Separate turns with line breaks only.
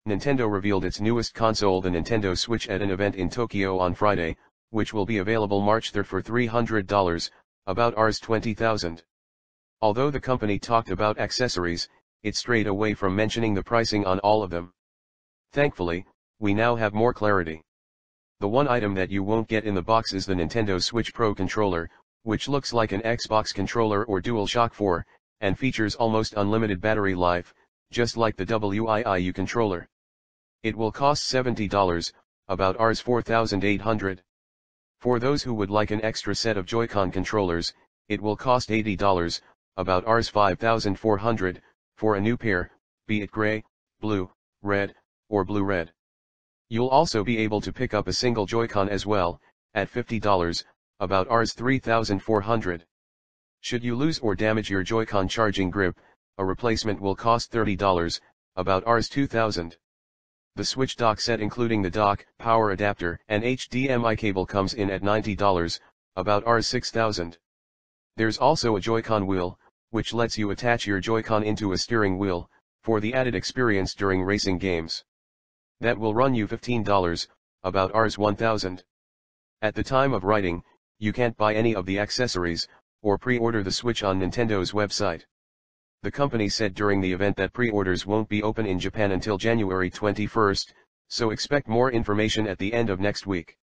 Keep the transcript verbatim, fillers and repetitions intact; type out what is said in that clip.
Nintendo revealed its newest console, the Nintendo Switch, at an event in Tokyo on Friday, which will be available March third for three hundred dollars, about twenty thousand dollars. Although the company talked about accessories, it strayed away from mentioning the pricing on all of them. Thankfully, we now have more clarity. The one item that you won't get in the box is the Nintendo Switch Pro controller, which looks like an Xbox controller or DualShock four, and features almost unlimited battery life, just like the Wii U controller. It will cost seventy dollars, about four thousand eight hundred dollars. For those who would like an extra set of Joy-Con controllers, it will cost eighty dollars, about five thousand four hundred dollars, for a new pair, be it gray, blue, red, or blue-red. You'll also be able to pick up a single Joy-Con as well, at fifty dollars, about three thousand four hundred dollars. Should you lose or damage your Joy-Con charging grip, a replacement will cost thirty dollars, about two thousand dollars. The Switch dock set including the dock, power adapter, and H D M I cable comes in at ninety dollars, about six thousand dollars. There's also a Joy-Con wheel, which lets you attach your Joy-Con into a steering wheel, for the added experience during racing games. That will run you fifteen dollars, about one thousand dollars. At the time of writing, you can't buy any of the accessories, or pre-order the Switch on Nintendo's website. The company said during the event that pre-orders won't be open in Japan until January twenty-first, so expect more information at the end of next week.